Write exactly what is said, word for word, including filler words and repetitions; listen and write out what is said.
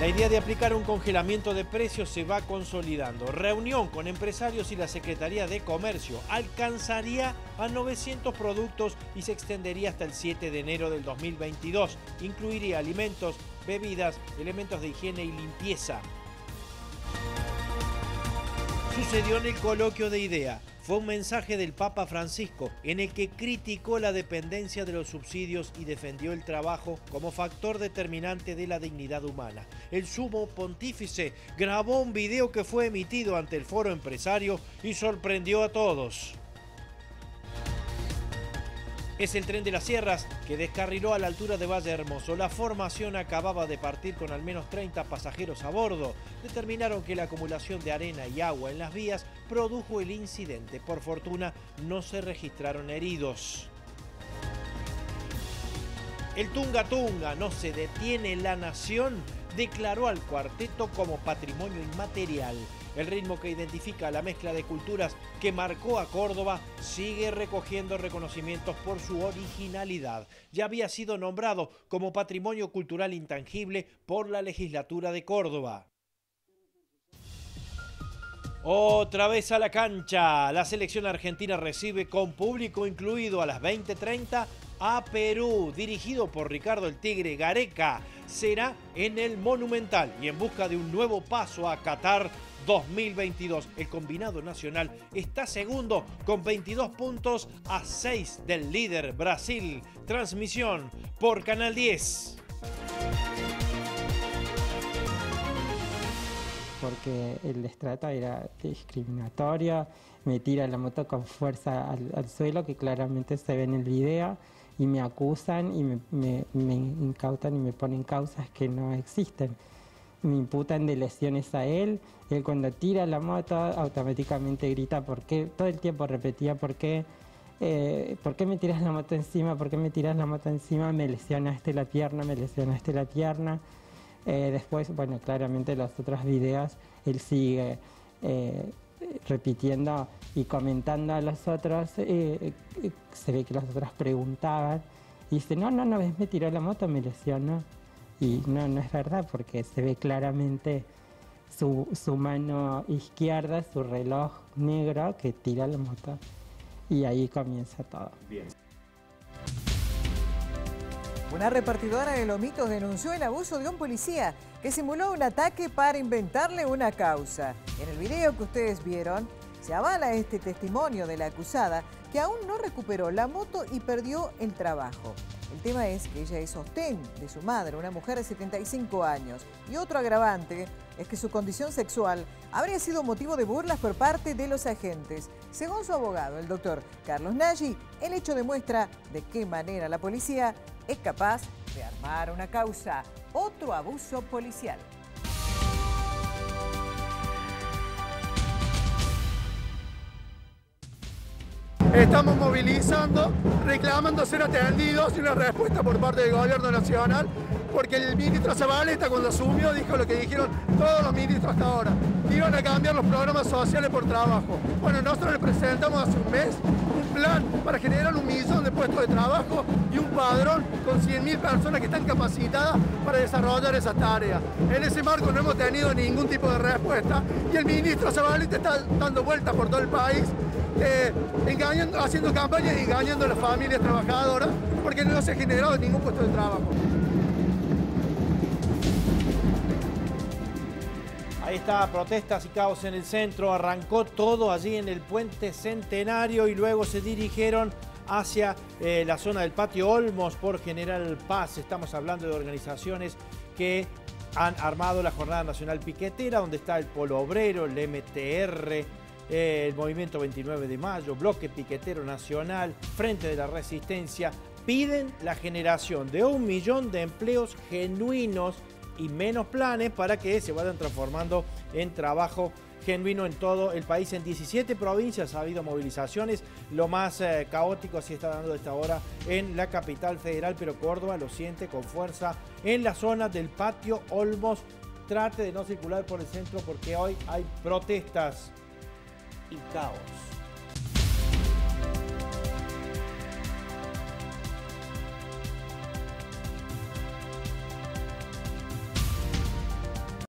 La idea de aplicar un congelamiento de precios se va consolidando. Reunión con empresarios y la Secretaría de Comercio alcanzaría a novecientos productos y se extendería hasta el siete de enero del dos mil veintidós. Incluiría alimentos, bebidas, elementos de higiene y limpieza. Sucedió en el coloquio de IDEA. Fue un mensaje del Papa Francisco en el que criticó la dependencia de los subsidios y defendió el trabajo como factor determinante de la dignidad humana. El sumo pontífice grabó un video que fue emitido ante el foro empresario y sorprendió a todos. Es el tren de las sierras que descarriló a la altura de Valle Hermoso. La formación acababa de partir con al menos treinta pasajeros a bordo. Determinaron que la acumulación de arena y agua en las vías produjo el incidente. Por fortuna, no se registraron heridos. El Tunga Tunga, no se detiene la nación, declaró al cuarteto como patrimonio inmaterial. El ritmo que identifica la mezcla de culturas que marcó a Córdoba sigue recogiendo reconocimientos por su originalidad. Ya había sido nombrado como Patrimonio Cultural Intangible por la Legislatura de Córdoba. Otra vez a la cancha. La selección argentina recibe con público incluido a las veinte treinta a Perú, dirigido por Ricardo el Tigre Gareca. Será en el Monumental y en busca de un nuevo paso a Qatar dos mil veintidós. El combinado nacional está segundo con veintidós puntos a seis del líder Brasil. Transmisión por Canal diez. Porque el estrato era discriminatorio, me tira la moto con fuerza al, al suelo, que claramente se ve en el video, y me acusan y me, me, me incautan y me ponen causas que no existen. Me imputan de lesiones a él. Él cuando tira la moto automáticamente grita por qué, todo el tiempo repetía por qué, eh, por qué me tiras la moto encima, por qué me tiras la moto encima, me lesionaste la pierna, me lesionaste la pierna. Eh, después, bueno, claramente los otros videos, él sigue eh, repitiendo y comentando a los otros, eh, eh, se ve que los otros preguntaban, y dice, no, no, no, ves, me tiró la moto, me lesionó. Y no, no es verdad, porque se ve claramente su, su mano izquierda, su reloj negro que tira la moto. Y ahí comienza todo. Bien. Una repartidora de Lomitos denunció el abuso de un policía que simuló un ataque para inventarle una causa. En el video que ustedes vieron, se avala este testimonio de la acusada, que aún no recuperó la moto y perdió el trabajo. El tema es que ella es sostén de su madre, una mujer de setenta y cinco años. Y otro agravante es que su condición sexual habría sido motivo de burlas por parte de los agentes. Según su abogado, el doctor Carlos Nagy, el hecho demuestra de qué manera la policía es capaz de armar una causa, otro abuso policial. Estamos movilizando, reclamando ser atendidos y una respuesta por parte del gobierno nacional, porque el ministro Zabaleta cuando asumió dijo lo que dijeron todos los ministros hasta ahora, que iban a cambiar los programas sociales por trabajo. Bueno, nosotros le presentamos hace un mes un plan para generar un millón de puestos de trabajo y un padrón con cien mil personas que están capacitadas para desarrollar esas tareas. En ese marco no hemos tenido ningún tipo de respuesta y el ministro Zabaleta está dando vueltas por todo el país, Eh, engañando, haciendo campañas y engañando a las familias trabajadoras porque no se ha generado ningún puesto de trabajo. Ahí está, protestas y caos en el centro. Arrancó todo allí en el Puente Centenario y luego se dirigieron hacia eh, la zona del Patio Olmos por General Paz. Estamos hablando de organizaciones que han armado la Jornada Nacional Piquetera, donde está el Polo Obrero, el M T R, eh, el Movimiento veintinueve de mayo, Bloque Piquetero Nacional, Frente de la Resistencia. Piden la generación de un millón de empleos genuinos y menos planes para que se vayan transformando en trabajo genuino en todo el país. En diecisiete provincias ha habido movilizaciones. Lo más eh, caótico se está dando a esta hora en la capital federal, pero Córdoba lo siente con fuerza en la zona del Patio Olmos. Trate de no circular por el centro porque hoy hay protestas y caos.